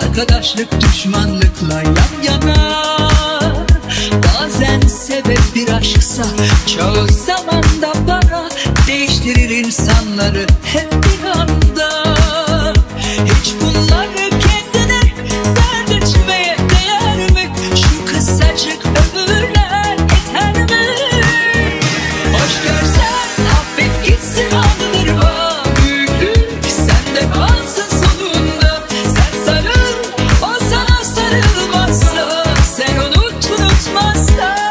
Arkadaşlık düşmanlıkla yan yana. Bazen sebep bir aşksa çoğu zamanda para değiştirir insanları hep bir anda. Hiç bunları kendine dert etmeye değer mi? Şu kısacık ömürler yeter mi? Hoş görsen affet gitsin aldırma. Büyüklük sende kalsın sonunda. Sen sarıl, o sana sarılmazsa. Sen unut, unutmazsa.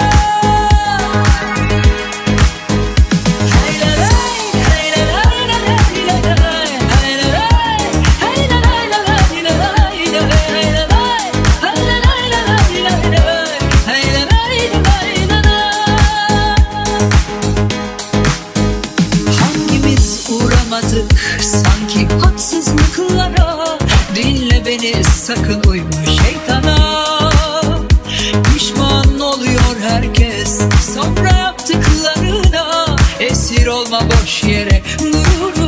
Hangimiz uğramadık sanki haksızlıklara? Dinle beni sakın uyma şeytana. Pişman oluyor herkes sonra yaptıklarına. Esir olma boş yere gurur